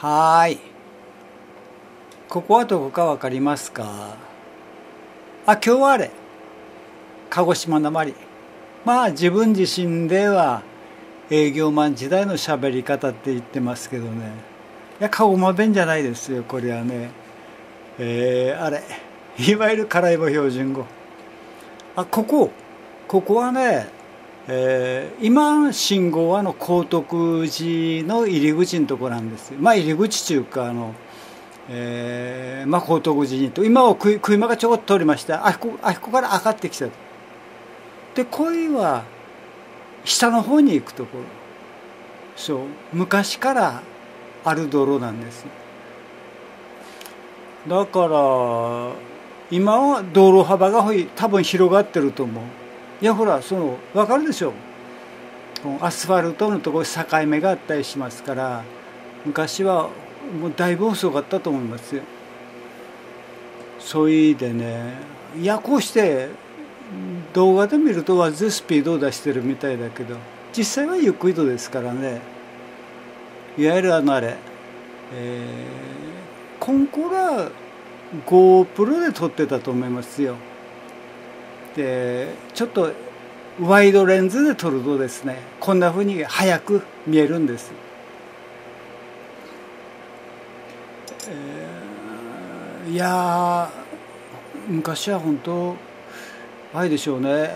はーい。ここはどこかわかりますか？今日は鹿児島なまり。自分自身では営業マン時代の喋り方って言ってますけどね。鹿児島弁じゃないですよ、これはね。いわゆるカライバ標準語。ここはね、今信号は高徳寺の入り口のところなんですよ。入り口というか高徳寺にと今は車がちょこっと通りました。ここから上がってきた。でこれは下の方に行くところ。そう昔からある道路なんです。だから今は道路幅が多分広がってると思う。いやほら分かるでしょ。アスファルトのところ境目があったりしますから、昔はもうだいぶ遅かったと思いますよ。それでね、こうして動画で見るとわずスピードを出してるみたいだけど、実際はゆっくりとですからね。いわゆるコンコラ GoPro で撮ってたと思いますよ。でちょっとワイドレンズで撮るとですね、こんな風に速く見えるんです。昔は本当あれでしょうね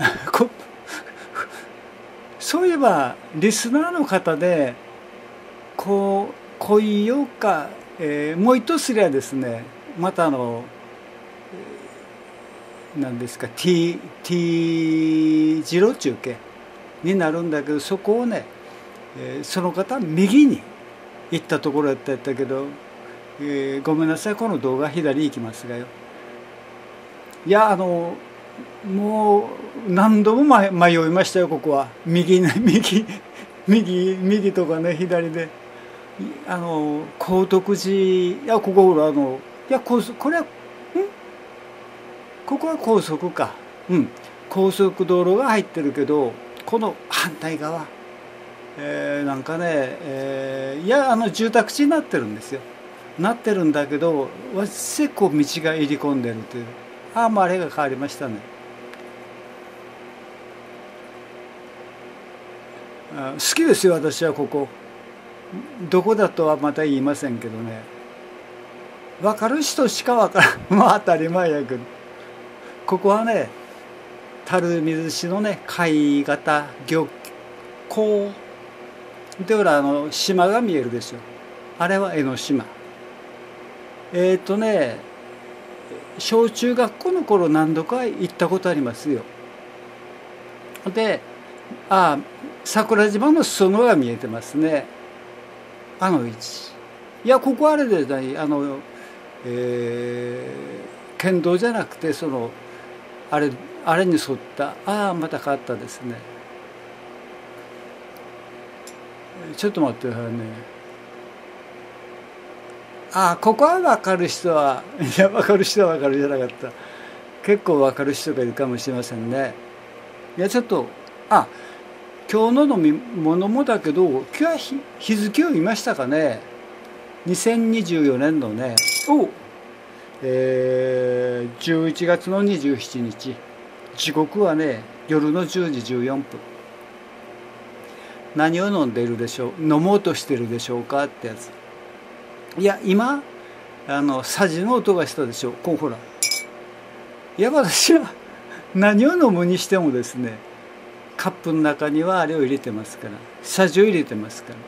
そういえばリスナーの方で恋よか、もう一つすりゃですね、また何ですか T 字路中継になるんだけど、そこをね、その方右に行ったところやったけど、ごめんなさい、この動画左行きますがよ。もう何度も迷いましたよ。ここは右とかね、左で高徳寺、ここほらこれはここは高速か、高速道路が入ってるけど、この反対側、なんかね、住宅地になってるんですよ。なってるんだけど、結構道が入り込んでるという。もうあれが変わりましたね。好きですよ、私はここ。どこだとはまた言いませんけどね。分かる人しか分からん当たり前やけど、ここはね、垂水市のね、貝型漁港で、ほら島が見えるでしょ。あれは江ノ島。小中学校の頃何度か行ったことありますよ。で桜島の裾野が見えてますね、位置。ここあれでない県道じゃなくてあれに沿ったまた変わったですね。ちょっと待ってくださいね。ここは分かる人は分かる人は分かるじゃなかった。結構分かる人がいるかもしれませんね。ちょっと今日の飲み物もだけど、今日は日付を見ましたかね。2024年のね11月の27日、時刻はね夜の10時14分。何を飲んでいるでしょう、飲もうとしてるでしょうかってやつ。今さじの音がしたでしょ。ほら、私は何を飲むにしてもですね、カップの中にはあれを入れてますから、さじを入れてますから。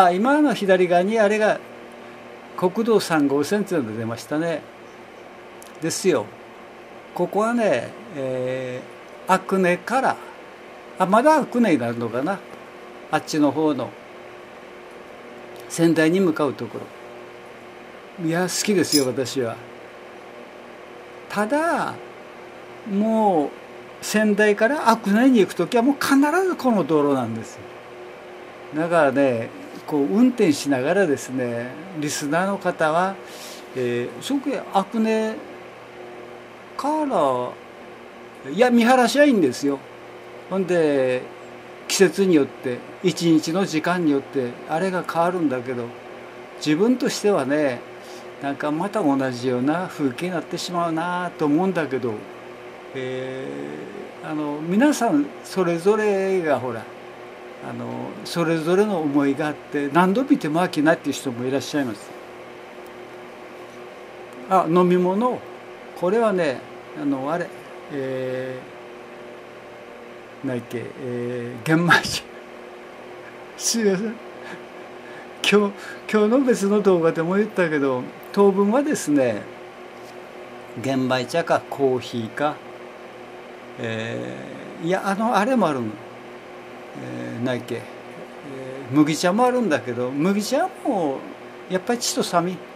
今の左側にあれが国道3号線っていうのが出ましたね。ですよ。ここはね、阿久根からまだ阿久根になるのかな、あっちの方の仙台に向かうところ。好きですよ、私は。ただもう仙台から阿久根に行くときはもう必ずこの道路なんです。だからね、運転しながらですね、リスナーの方は、そこへ阿久根から見晴らしはいいんですよ。ほんで季節によって一日の時間によってあれが変わるんだけど、自分としてはね、なんかまた同じような風景になってしまうなと思うんだけど、皆さんそれぞれがほらそれぞれの思いがあって、何度見ても飽きないっていう人もいらっしゃいます。飲み物、これはねあれ何やっけ、玄米茶すいません、今日の別の動画でも言ったけど、当分はですね玄米茶かコーヒーか、いやあれもあるの、何やっけ、麦茶もあるんだけど、麦茶もやっぱりちと寒い、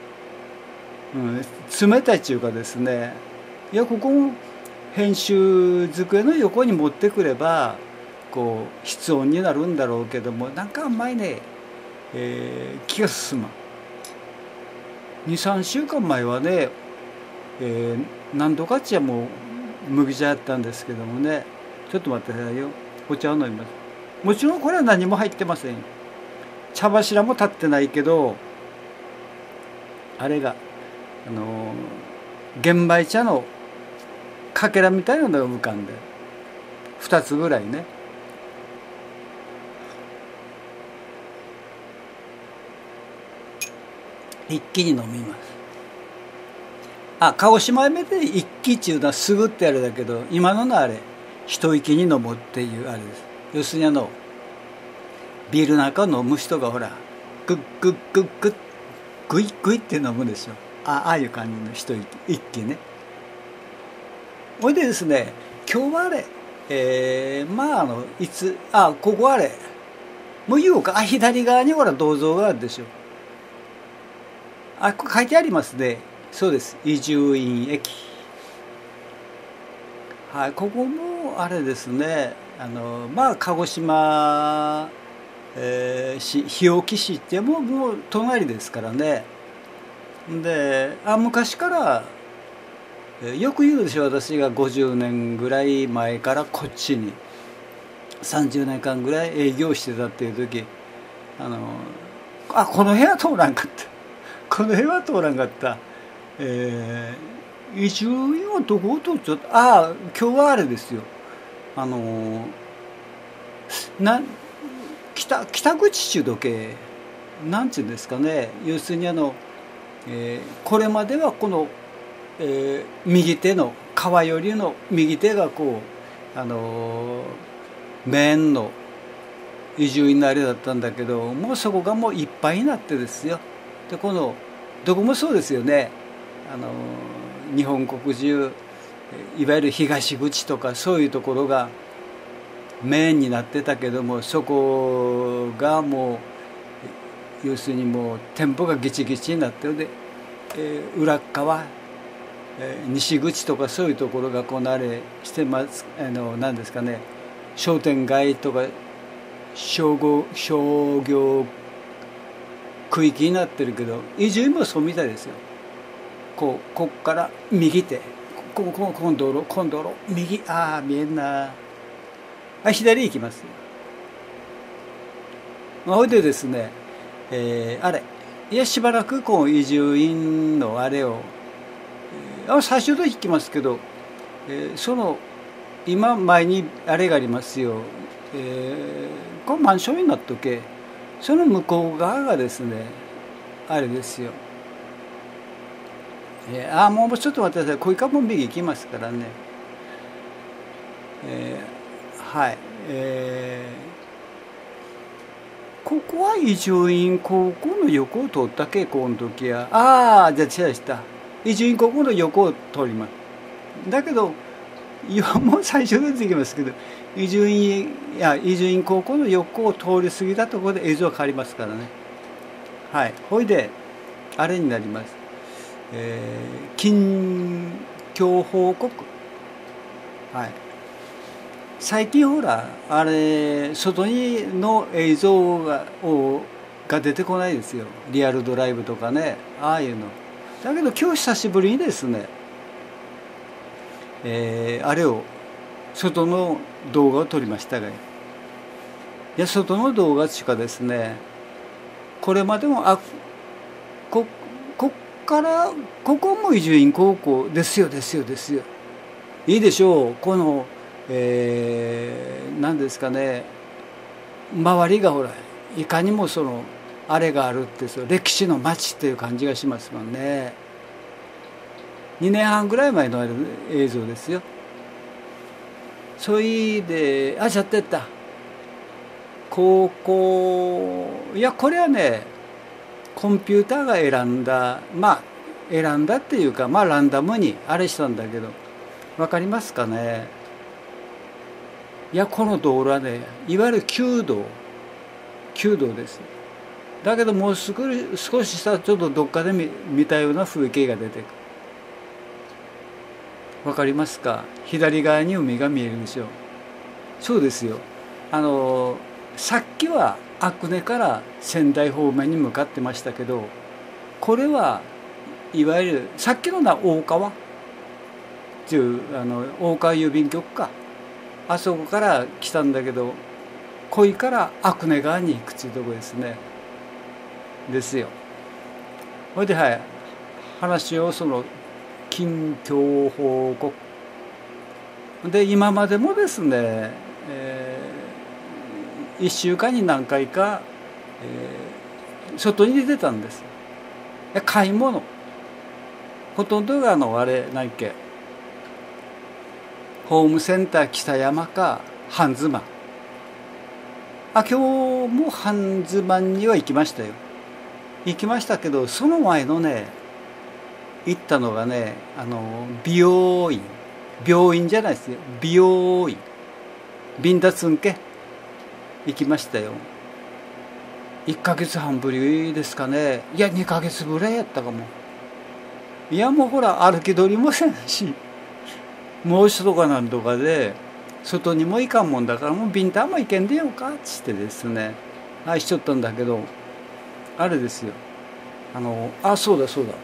冷たいっていうかですね、いやここも編集机の横に持ってくればこう室温になるんだろうけども、なんかあんまりね、気が進まん。23週間前はね、何度かっちゃもう麦茶やったんですけどもね、ちょっと待ってくださいよ、お茶を飲みます。もちろんこれは何も入ってません。茶柱も立ってないけど、あれが玄米茶のかけらみたいなのが浮かんで2つぐらいね。一気に飲みます。鹿児島弁で一気っていうのはすぐってあれだけど、今のあれ一息に飲むっていうあれです。要するにビールなんか飲む人がほらグッグッグッグッグイグイって飲むでしょ。ああいう感じの一気ね。ほいでですね、今日はあれ、ここあれもう言おうか。左側にほら銅像があるでしょ。これ書いてありますね。そうです、伊集院駅。はい、ここもあれですね、鹿児島、市日置市ってもう隣ですからね。で昔からよく言うでしょ、私が50年ぐらい前からこっちに30年間ぐらい営業してたっていう時、この部屋通らんかったこの部屋通らんかった、移住はどこを通っちゃった。今日はあれですよ、北口中時計なんていうんですかね、要するにこれまではこの、右手の川寄りの右手がこう面の移住になりだったんだけど、もうそこがもういっぱいになってですよ。でどこもそうですよね。日本国中いわゆる東口とかそういうところがメインになってたけども、そこがもう要するにもう店舗がギチギチになってるで、裏側、西口とかそういうところがこうなれしてます。何ですかね、商店街とか商業区域になってるけど、移住もそうみたいですよ。こっから右手、今度路右、見えんな。左行きます。ほいでですね、しばらくこう移住院のあれを、最初で行きますけど、今前にあれがありますよ、これマンションになっとけ、その向こう側がですねあれですよ、もうちょっと待ってください。これからも右行きますからね。はい、ここは伊集院高校の横を通った傾向の時は、じゃあ違うした、伊集院高校の横を通ります。だけどもう最初で出てきますけど、伊集院高校の横を通り過ぎたところで映像が変わりますからね。はい、ほいであれになります、近況報告。はい、最近ほらあれ外にの映像が出てこないですよ。リアルドライブとかね、ああいうの。だけど今日久しぶりにですね、あれを外の動画を撮りましたが、 いや外の動画っていうかですね、これまでもここっからここも伊集院高校ですよですよですよ。いいでしょう。この、何ですかね、周りがほらいかにもそのあれがあるってその歴史の街っていう感じがしますもんね。2年半ぐらい前の映像ですよ。そいでやってた高校、いやこれはねコンピューターが選んだ、選んだっていうかランダムにあれしたんだけど、わかりますかね。いやこの道路はねいわゆる旧道です。だけどもう少ししたらちょっとどっかで見たような風景が出てくる。わかりますか。左側に海が見えるでしょう。そうですよ。さっきは阿久根から仙台方面に向かってましたけど、これはいわゆるさっきの大川っていう大川郵便局か、あそこから来たんだけど、小井から阿久根川に行くっていうとこですね。ですよ。ほいで話をその近況報告で、今までもですね、1週間に何回か、外に出てたんです。買い物、ほとんどがあれ何っけ、ホームセンター北山か半妻。今日も半妻には行きましたよ。行きましたけど、その前のね行ったのがね美容院、病院じゃないですよ、美容院、ビンダツンケ行きましたよ。1ヶ月半ぶりですかね。いや2ヶ月ぐらいやったかも。いやもうほら歩き取りもせんし、猛暑とかなんとかで外にも行かんもんだから、もうビンタも行けんでよかっつってですねしちゃったんだけど、あれですよ、そうだそうだ、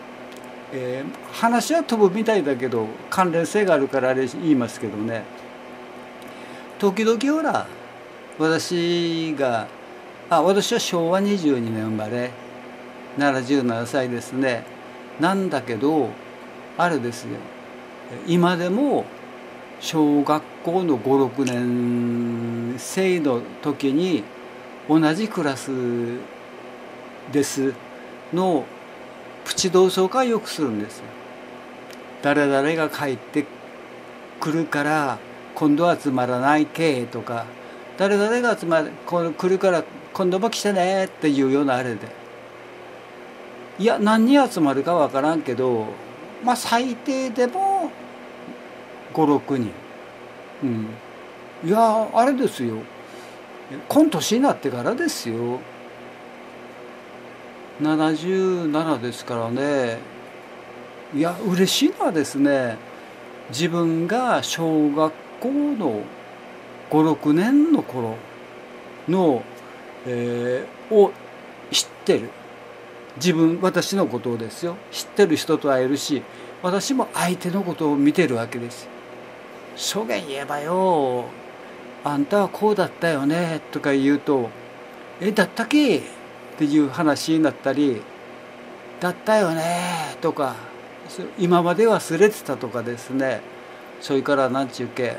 話は飛ぶみたいだけど関連性があるからあれ言いますけどね、時々ほら私は昭和22年生まれ、77歳ですね。なんだけどあれですよ、今でも小学校の5、6年生の時に同じクラスですのプチ同窓会よくするんですよ。誰々が帰ってくるから今度は集まらないけとか、誰々が来るから今度も来てねっていうようなあれで、いや何人集まるかわからんけど、最低でも5、6人、いやあれですよ、この年になってからですよ。77ですからね。いや嬉しいのはですね、自分が小学校の5、6年の頃の、を知ってる、私のことをですよ知ってる人と会えるし、私も相手のことを見てるわけです。そげん言えばよ、あんたはこうだったよねとか言うと、だったっけっていう話になったり、だったよねとか、今まで忘れてたとかですね、それから何ちゅうけ、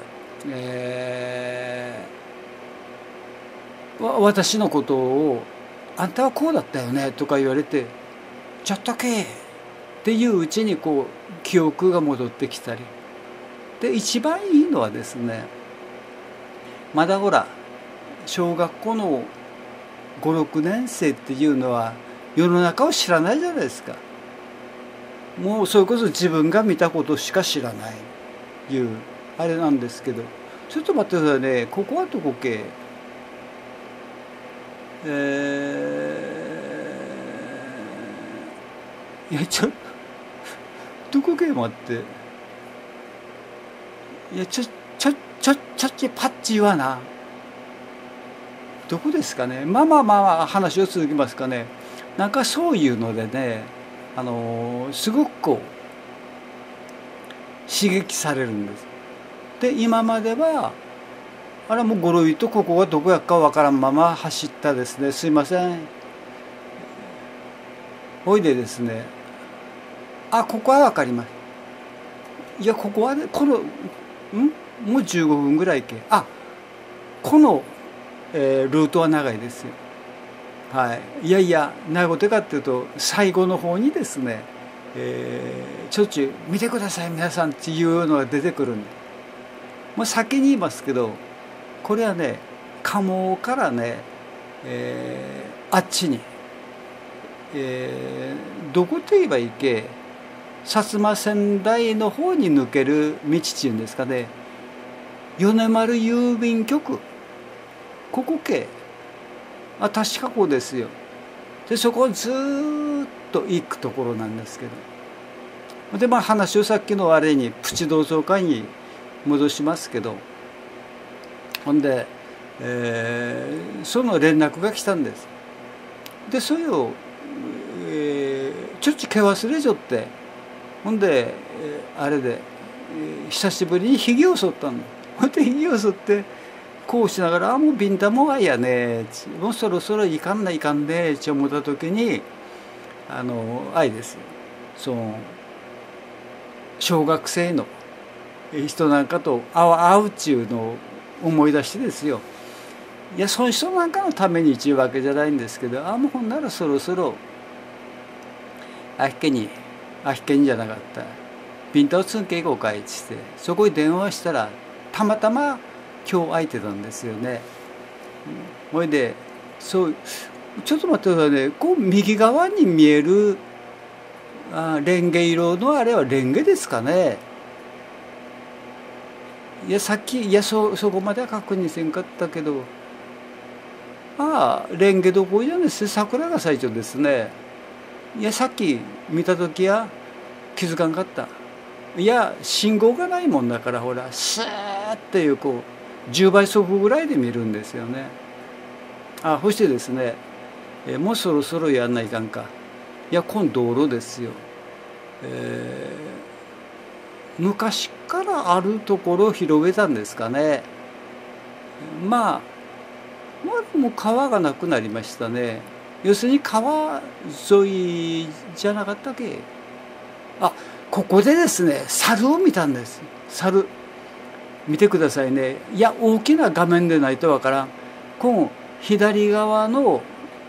私のことをあんたはこうだったよねとか言われて、ちょっとけっていううちにこう記憶が戻ってきたりで、一番いいのはですね、まだほら小学校の5、6年生っていうのは世の中を知らないじゃないですか。もうそれこそ自分が見たことしか知らないいうあれなんですけど、ちょっと待ってくださいね、ここはどこけ、いやどこけ待って、いやちょパッチはな、どこですかね。話を続けますかね。なんかそういうのでね、すごくこう刺激されるんです。で今まではあれもうゴロイとここがどこやかわからんまま走ったですね。すいません。おいでですね、あ、ここはわかります。いや、ここはね、もう15分ぐらいけ。あ、この、ルートは長いですよ。はい。いやいや、長いことかっていうと、最後の方にですね、しょっちゅう見てください皆さんっていうのが出てくるんで、もう先に言いますけど、これはね、蒲生からね、あっちに、どこと言えばいいけ、薩摩川内の方に抜ける道っていうんですかね、米丸郵便局、ここ系、確かここですよ。でそこをずーっと行くところなんですけど、で話をさっきのあれにプチ同窓会に戻しますけど、ほんで、その連絡が来たんです。でそれを、ちょっち毛忘れちゃって、ほんで、あれで、久しぶりにひげを剃ったんだ。ほんでひげを剃ってこうしながら「もうビンタもんあいやね」もうそろそろいかんないかんねって思った時に愛ですよ、その小学生の人なんかと会うっちゅうのを思い出してですよ。いやその人なんかのために一いうわけじゃないんですけど、もうほんならそろそろあひけにじゃなかった、ビンタをつんけいこうかいっつって、そこに電話したらたまたま今日空いてたんですよね。ほいでそうちょっと待ってくださいね、こう右側に見えるレンゲ色のあれはレンゲですかね。いやさっきそこまでは確認せんかったけど、レンゲどころじゃないですね、桜が咲いちゃうんですね。いやさっき見た時は気づかんかった。いや信号がないもんだから、ほらスーっていうこう10倍速ぐらいで見るんですよね。そしてですね、もうそろそろやんないかんか。いやこの道路ですよ、昔からあるところを広げたんですかね。もう川がなくなりましたね。要するに川沿いじゃなかったっけ。ここでですね猿を見たんです。猿見てくださいね。いや大きな画面でないとわからん。この左側の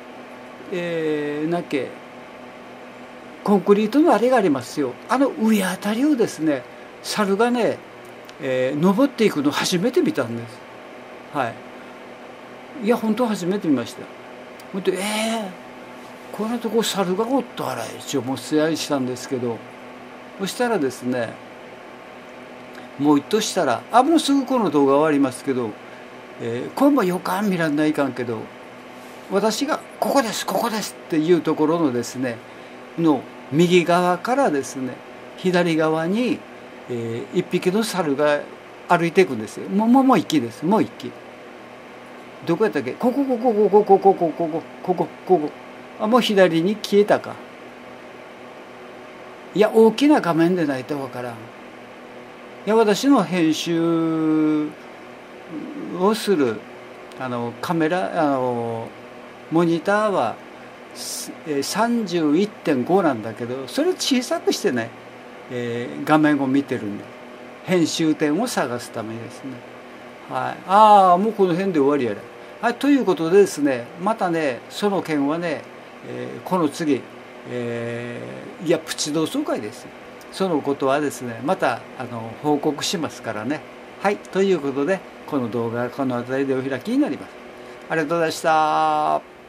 なんけコンクリートのあれがありますよ。上あたりをですね猿がね、登っていくの初めて見たんです。はい。いや本当初めて見ました。本当こんなとこ猿がおったあら一応もう素やりしたんですけど、そしたらですね、もう一としたらもうすぐこの動画終わりますけど、これもよかん見らんないかんけど、私が「ここですここです」っていうところのですねの右側からですね左側に、一匹の猿が歩いていくんですよ。もう一匹です。もう一匹。どこやったっけ。ここもう左に消えたか。いや大きな画面でないとわからん。いや私の編集をするカメラモニターは31.5 なんだけど、それを小さくしてね、画面を見てるんで、編集点を探すためにですね。はい。もうこの辺で終わりやで。はい。ということでですね、またねその件はね、この次、いやプチ同窓会ですよ。そのことはですねまた報告しますからね。はい。ということでこの動画はこの辺りでお開きになります。ありがとうございました。